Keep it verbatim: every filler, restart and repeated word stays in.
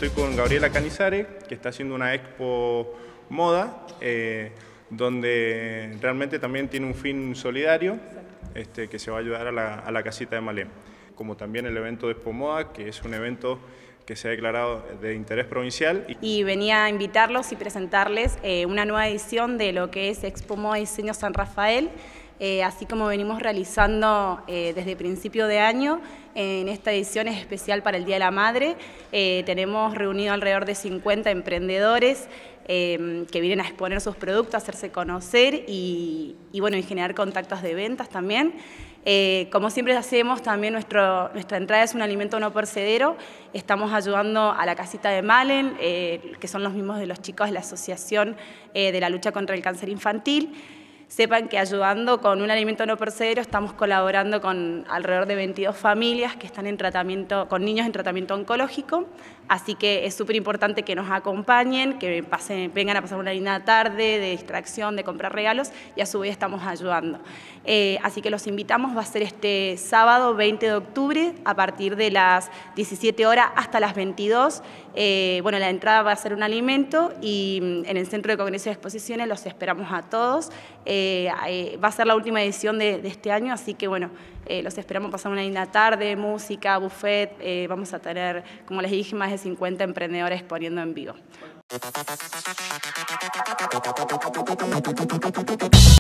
estoy con Gabriela Canizares, que está haciendo una expo moda, eh, donde realmente también tiene un fin solidario, este, que se va a ayudar a la, a la casita de Malén. Como también el evento de Expo Moda, que es un evento que se ha declarado de interés provincial. Y venía a invitarlos y presentarles eh, una nueva edición de lo que es Expo Moda Diseño San Rafael, eh, así como venimos realizando eh, desde principio de año. En esta edición es especial para el Día de la Madre. Eh, tenemos reunido alrededor de cincuenta emprendedores eh, que vienen a exponer sus productos, a hacerse conocer y, y, bueno, y generar contactos de ventas también. Eh, como siempre hacemos, también nuestro, nuestra entrada es un alimento no perecedero. Estamos ayudando a la casita de Malén, eh, que son los mismos de los chicos de la Asociación eh, de la Lucha contra el Cáncer Infantil. Sepan que ayudando con un alimento no perecedero estamos colaborando con alrededor de veintidós familias que están en tratamiento, con niños en tratamiento oncológico, así que es súper importante que nos acompañen, que pasen, vengan a pasar una linda tarde de distracción, de comprar regalos y a su vez estamos ayudando. Eh, así que los invitamos, va a ser este sábado veinte de octubre a partir de las diecisiete horas hasta las veintidós. Eh, bueno, la entrada va a ser un alimento y en el Centro de Congresos y Exposiciones los esperamos a todos. Eh, eh, va a ser la última edición de, de este año, así que bueno, eh, los esperamos pasar una linda tarde, música, buffet, eh, vamos a tener, como les dije, más de cincuenta emprendedores poniendo en vivo.